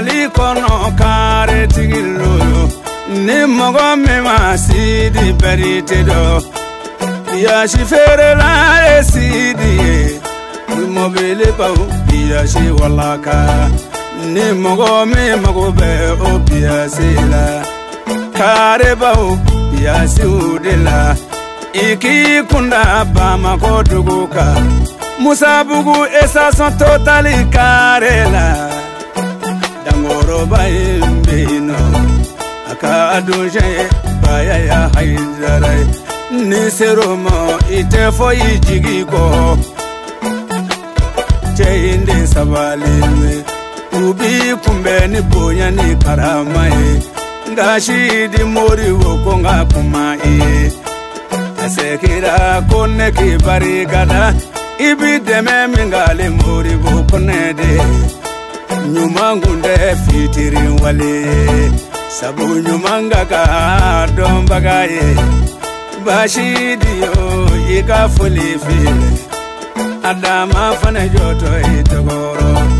Mali kono kare tigilo ni mogo me masidi berite do ya shifere la esidi mobile pau ya shi walaka ni mogo me mogo be opia sila kare bau ya siudela iki kunda ba makoduguka musabugu esa son totali karela dangoro baimbino akaduje baya ya haidare ni seromo ite foi jigiko cheinde sabalime ubi kumbe ni bonya ni karamae ngashidi mori woko ngakumae asekira konne ki barikada ibi deme mingale mori woko nede nyumangunde fitiri wale sabu nyumanga ka dombagaye bashidiyo ika fulifile adama fana joto itogoro